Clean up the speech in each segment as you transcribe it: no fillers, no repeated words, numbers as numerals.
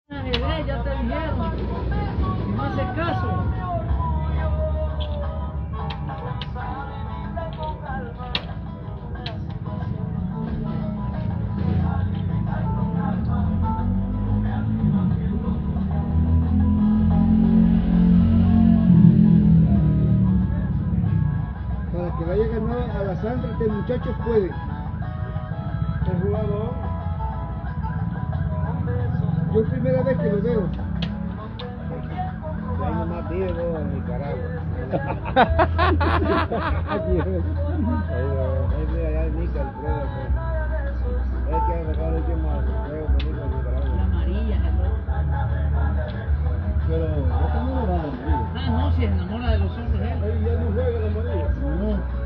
Ya te dijeron, si no haces caso. Para que vaya ganado a la sangre, este muchacho puede. El jugador. Yo primera vez que lo veo. Ya no más vivo en Nicaragua. Ahí allá en Nicaragua, es que ha sacado el último juego bonito en Nicaragua. La amarilla, Pero no está enamorado de María. Ah, no, si se enamora de los hombres, Ahí ya no juega la María. No.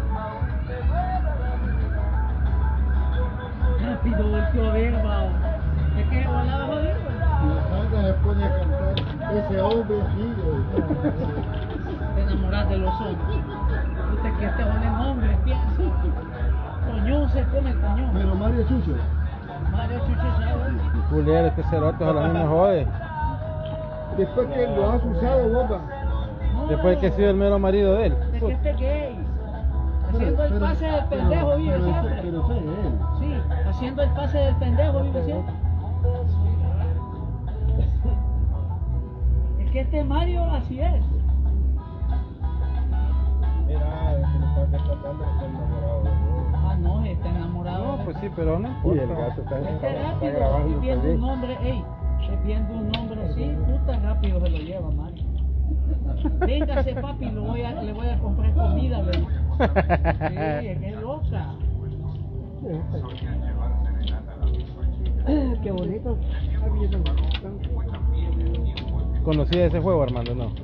Rápido volteó a ver, va. Es que volaba joder. Y Sandra se pone a cantar. Ese hombre sigue. Te enamoras de los hombres. Puta que este joven hombre, piensa. Coñón se come coñón. Pero María Chucho. Mario Chucho sabe. Julián, este cerote ojalá no me jode. Después que lo has usado, bomba. No, Después que he sido el mero marido de él. de que este gay. Haciendo el pase del pendejo vive siempre. Pero sé él. Sí, haciendo el pase del pendejo vive siempre. Es que este Mario así es. Mira, es que le está descartando que está enamorado de vos. Ah, no, está enamorado. No, pues sí, pero no Y importa. el gato está Este rápido, grabando y viendo también. un hombre, ey, viendo un hombre así, puta rápido se lo lleva, Mario. Véngase papi, le voy a comprar comida, le dice. Sí, es que es loca. Qué bonito. ¿Conocía ese juego, Armando? No.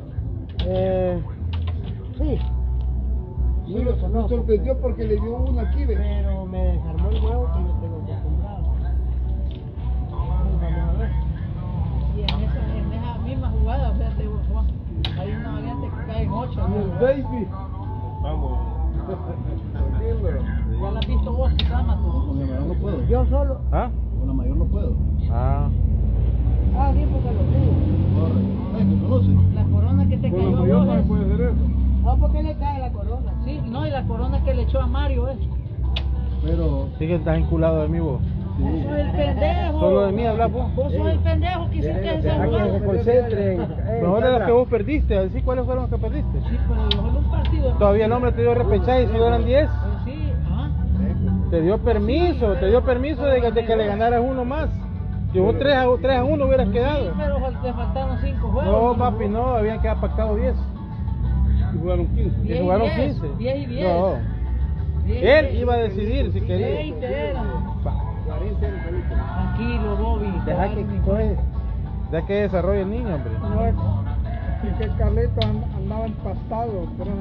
Sí. Me sorprendió porque le dio uno aquí, ¿ves? Pero me desarmó el huevo que yo tengo acostumbrado. Vamos a ver. Y en esa misma jugada, fíjate vos, Juan, hay una variante que cae en 8. Baby. Vamos. Tranquilo. ¿Ya la has visto vos, Susama, tú? Con la mayor no puedo. Yo solo. ¿Ah? Con la mayor no puedo. Ah. Ah, sí, porque lo tengo. Corre. Ay, ¿me conoce? La corona que te Con cayó la a mayor vos no es... puede hacer eso. No, porque le cae la corona. Sí, no, y la corona que le echó a Mario es. Pero, Sí que estás enculado de mí vos. Vos sos el pendejo. Solo de mí hablas vos. Vos sos el pendejo que hiciste ese Deja que se juego. concentren. Mejor de los que vos perdiste. A ver si cuáles fueron los que perdiste. Sí, pero yo solo un partido. Todavía el hombre te dio repechaje y si eran 10. Pues sí, ajá. Te dio permiso de que le ganaras uno más. Si vos 3 a 1 hubieras Sí, quedado. pero te faltaron 5 juegos. No, papi, no, habían quedado pactado 10. y jugaron 15. Y jugaron 15. 10 y 10. No. 10 Él iba a decidir si quería. 20 eran. Va, Tranquilo, Bobby. Deja que coge. ya que desarrolle el niño, hombre. Y que Carleto andaba empastado, pero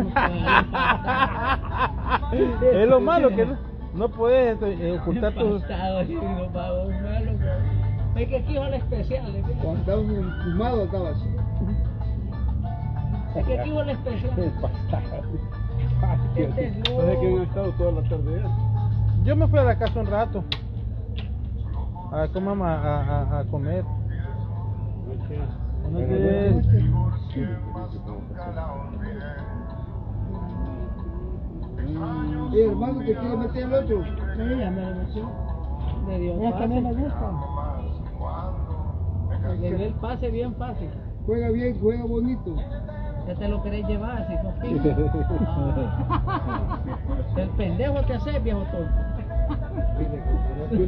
no Es lo malo que no puedes ocultar tus... Empastado, sí, no, pavo, malo, bro. Es que aquí va la especial. Cuando estaba fumado estaba así. Es que aquí va la especial. Este es loco. Parece que han estado toda la tarde. Yo me fui a la casa un rato. ¿Cómo vamos a comer? Entonces, Hermano, ¿te quiere meter el otro? Sí, ya me lo metió. Le dio Es que a mí me pase. gusta. Le dio el pase bien fácil. Juega bien, juega bonito. Ya te lo querés llevar si sos pico. El pendejo que haces, viejo tonto. Sí,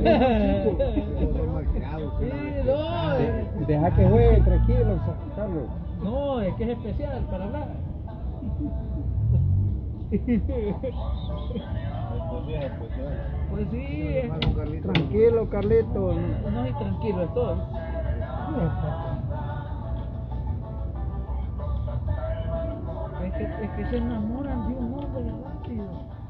no, Deja que juegue tranquilo, Carlos. no, es que es especial para hablar. Pues sí, Tranquilo, Carlito. no y tranquilo estoy. Es que se enamoran de un hombre rápido.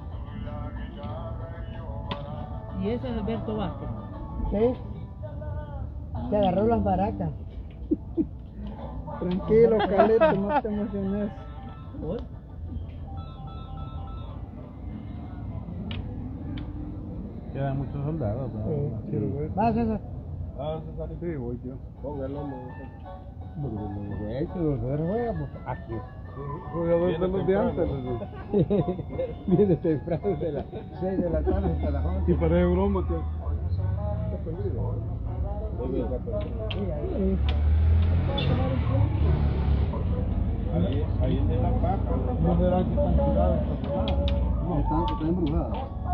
Y ese es Alberto Vázquez. ¿Qué? Se agarró las baracas. Tranquilo, Carlito, no te emociones. ¿Por? quedan muchos soldados. ¿no? Va, César. Ah, César. Sí, voy yo. Ponga el nombre. De hecho, los de juega, pues aquí. Jugador de los de antes. Viene temprano de las 6 de la tarde hasta las 11. Y parece broma que... Está perdido. Ahí es de la paja. No será que están tirados no, están embrujadas.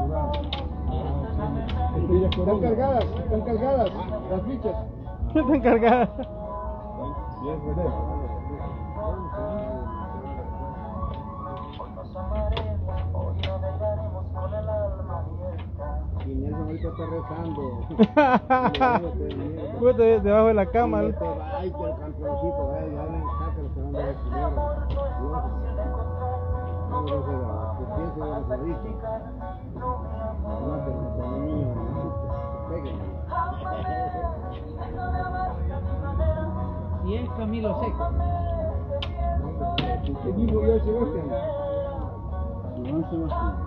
Están cargadas las fichas. Están cargadas. Bien, pues. Y Nelson ahorita está rezando. Puta, debajo de la cama. Ay, que el campeoncito, ya le saca los que van a ver primero. No, que piense de los adictos. No, que los niños se peguen. Y es Camilo Seco. ¿Qué dijo yo, Sebastián? Joan Sebastián.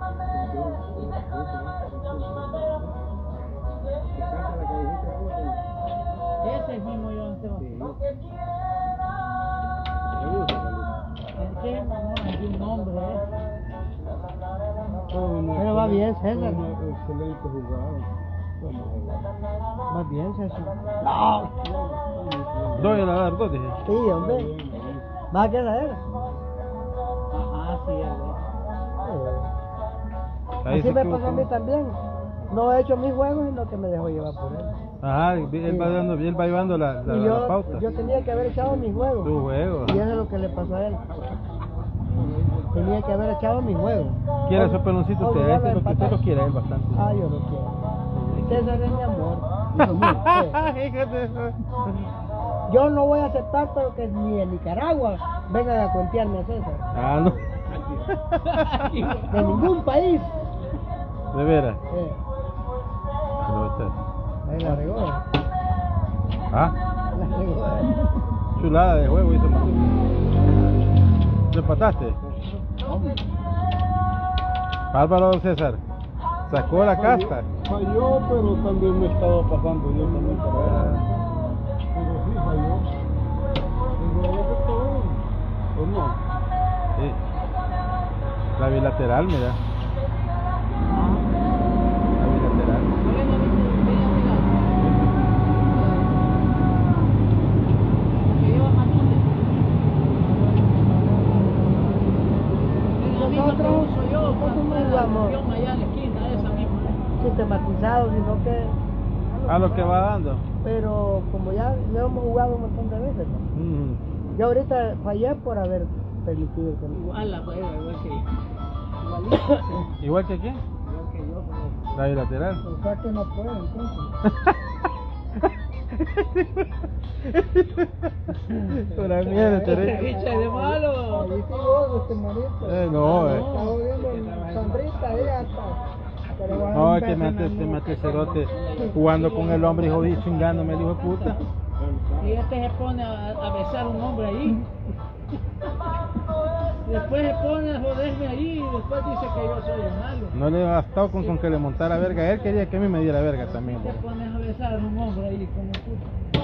Ese es mismo Joan Sebastián. Es que no hay un nombre, Pero va bien, César. Excelente jugador. Va bien, César. Doy a dar dos, dije. Sí, hombre. ¿Va a quedar? Ajá, sí, Ahí Así se me equivocó. pasó a mí también. No he hecho mis juegos, sino que me dejó llevar por él. Ajá, él va llevando la Y pauta. yo tenía que haber echado mis juegos. Tu juego. Y eso es lo que le pasó a él. Tenía que haber echado mis juegos. Quiere esos peloncitos, Oh, usted, ya este es lo que empatar. usted lo quiere él bastante. Ah, yo no quiero. César es mi amor. Fíjate. Yo no voy a aceptar, pero que ni en Nicaragua vengan a cuentearme a César. Ah, no. De ningún país. De veras. Eh, No, está. ahí la regó. Ah, La regó. chulada de juego hizo Matute. ¿Lo empataste? Bárbaro, don César. Sacó la casta. Falló, pero también me estaba pasando yo también para él. Pero sí falló. Pero lo que todo, ¿o no? Sí. La bilateral, mira. La bilateral. Nosotros jugamos allá en la esquina, esa misma. sistematizados, sino que... A lo que va dando. Pero como ya lo hemos jugado un montón de veces, ¿no? Mm. Yo ahorita fallé por haber permitido que... Igual la juega, igual que igualito. ¿Igual que quién? Igual que yo, pero La bilateral. O sea que no puedo, entonces. Una mierda, Teresa. Bicha de malo. Ahí sí vos, este marito. No, Está jodiendo en Sandrita, ahí hasta... pero va a No, un es que me beso en la mate nuca. cerote jugando con el hombre y jodí chingándome el hijo de puta. Y este se pone a besar a un hombre ahí. Después se pone a joderme ahí y después dice que yo soy el malo. No le bastó con que le montara verga. Él quería que a mí me diera verga también. Te pones a besar a un hombre ahí como puta.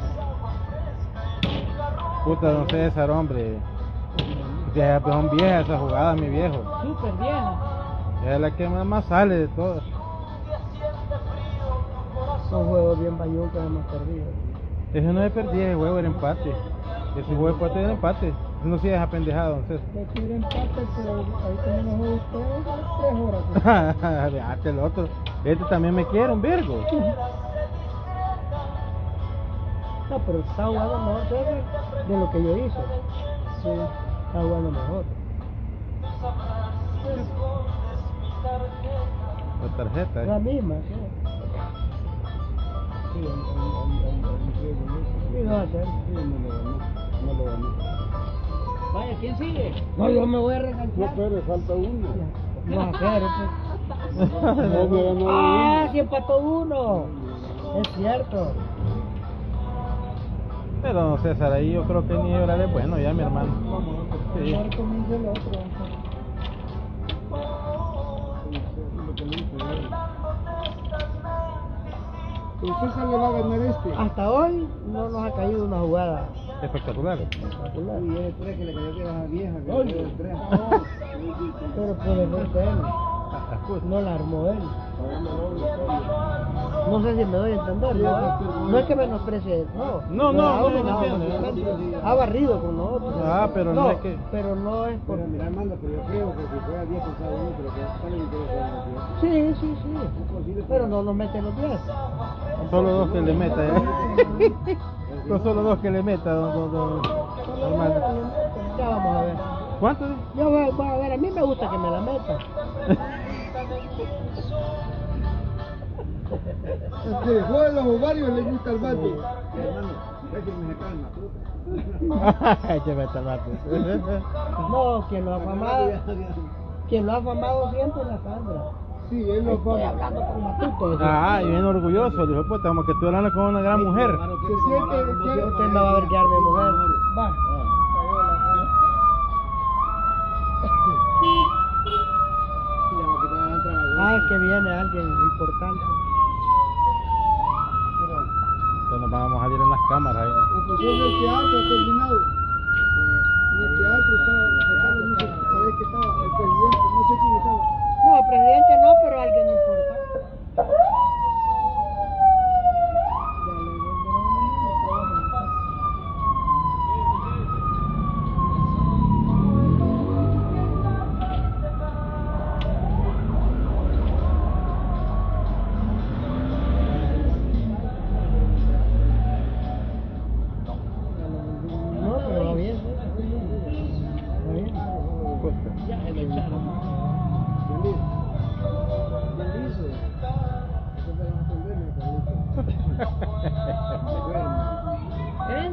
Puta, don César, hombre. Ya, pues son viejas esas jugadas, mi viejo. Súper vieja. Es la que más sale de todas. Son juegos bien bañucos, hemos perdido. Ese no es perdí, ese juego era empate. Ese juego de era empate. No sigas apendejado, don César. Le quiero empate, pero ahí tenemos juegos ustedes 3 horas. Déjate el otro. Este también me quiere, un virgo. No, pero está jugando mejor César de lo que yo hice. Sí, está jugando mejor. La tarjeta, La misma, sí. Sí, Sí, no va a ser. no lo ganó. Vaya, ¿quién sigue? No, yo me voy a No, reganchar. pero falta uno. No va a ser, No me ganó Ah, uno. sí empató uno. Es cierto. Pero don César, ahí yo creo que ni hablar es bueno ya, mi hermano. Sí. Ahora comienza el otro. Lo que le hice yo. ¿Y César le va a ganar este? Hasta hoy no nos ha caído una jugada Espectacular. espectacular. Y el 3 que le cayó que era la vieja, que le cayó el 3. Pero por error de él, no la armó él. No sé si me doy a entender, ¿no? No es que menosprecie, no. No, ha no, ordenado no entiendo. manualmente. Ha barrido con nosotros. Ah, pero no es que- Pero no es por... Pero mira, Armando, pero yo creo que si fuera 10 con cada uno, pero que sale interesante. Sí, sí, sí. Pero no nos mete los 10. Solo dos que le meta, No solo dos que le meta, don Armando. Ya vamos a ver. ¿Cuánto? Yo voy a ver, a mí me gusta que me la meta. El que dejó de los ovarios le gusta el bate. Hermano, ve que me se calma, puta. Que meta el bate. No, quien lo ha afamado siempre es la Sandra. Sí, él lo Estoy va. hablando con Matuto. Ah, y bien orgulloso, dijo, puta, como que estoy hablando con una gran mujer. Se siente que Usted me va a ver que mi mujer. Va. Ah, es que viene alguien importante. Entonces nos vamos a salir en las cámaras ahí. la función del teatro ha terminado. En el teatro estaba, no sé, sabés que estaba el presidente, no sé quién estaba. No, presidente no, pero alguien importante. No, pero va bien. Va bien. Ya se lo echaron. ¿Eh?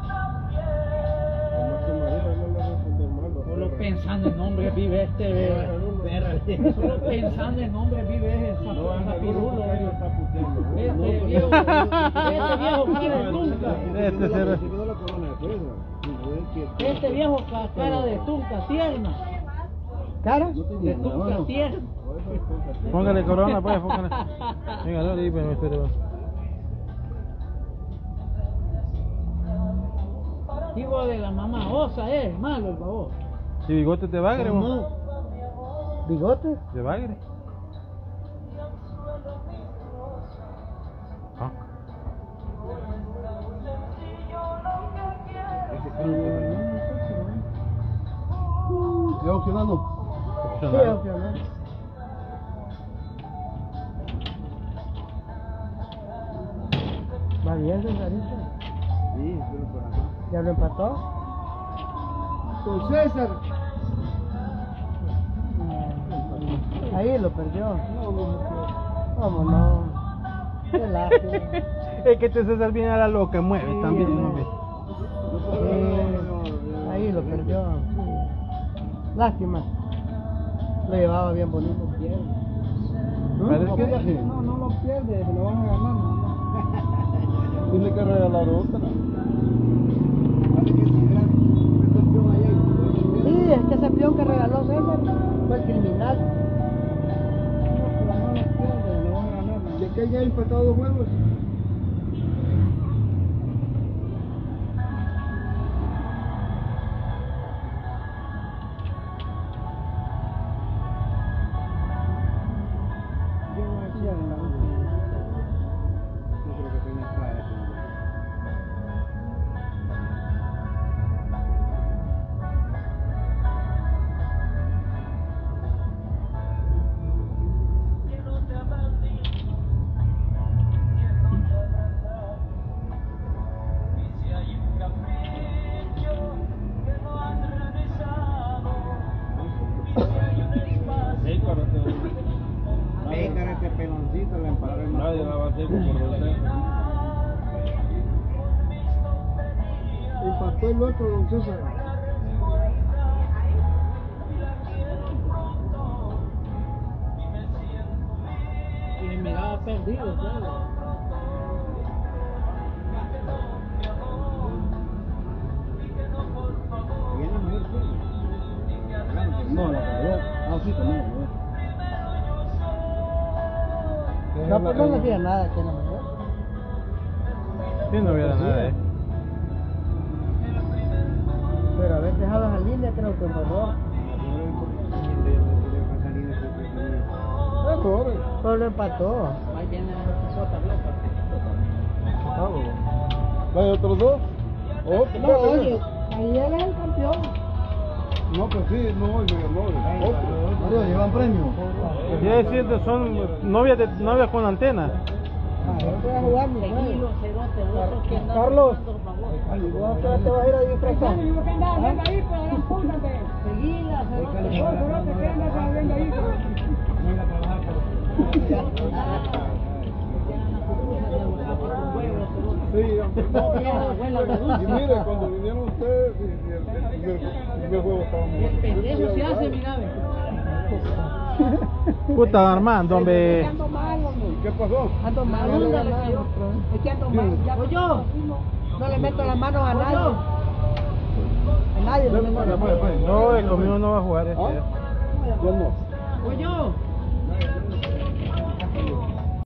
Solo pensando en nombres vive este solo pensando en nombres vive ese zapirulo. Este viejo cara de tunca. Este cero. Este viejo cara de tunca tierna. ¿Cara? De tunca tierna. Póngale corona, pues, póngale. Venga, no, dígame, espero. Hijo de la mamá osa es malo el babón. ¿Y bigotes de bagre, vos? ¿Bigote? ¿De bagre? Ah. ¿Es opcionando? Sí, Opcional. opcional. Va bien, Cesarito. Sí, pero por acá. ¿Ya lo empató? Con César. Ahí lo perdió. ¿Cómo no? Qué lástima. Es que este César viene a la loca, mueve Sí, también, no. hombre. Ahí lo perdió. Lástima. Lo llevaba bien bonito. Parece que No, no lo pierde, se lo van a ganar. Tiene que regalar otra. Sí, es que ese peón que regaló César fue el criminal. No lo pierde, lo van a ganar. ¿Y aquel ya ha empatado 2 juegos? Este peloncito le emparó el Nadie la va a hacer por usted. Empató el otro, don César. Y miraba perdido, claro. No, la verdad. Ah, sí, también. No, pues no le hacía nada que no me dio. Sí, no hubiera nada, Pero haber dejado esa línea creo que mejor. Pero lo empató. Ahí viene la sota loca. ¿Hay otros dos? No, oye, ahí era el campeón. No, pues sí, no, no. Otro. ¿Llevan premio? Ya decir, son novias con antena. Yo voy a jugar mi Seguilo, cerote, otro que anda Carlos. buscando favor. ¿Vos qué te vas a ir a disfrazar? Seguila, Sí, y mire, cuando vinieron ustedes, el primer juego estaba muy el pendejo se hace, mira, ve. Puta Armando, hombre. Ando mal, hombre. ¿Qué pasó? Ando mal, Anda, ando mal. Es que ando mal. Ya Oye, no le meto las manos a nadie. A nadie le meto las manos. No, conmigo no va a jugar ¿Ah? Yo no. oye.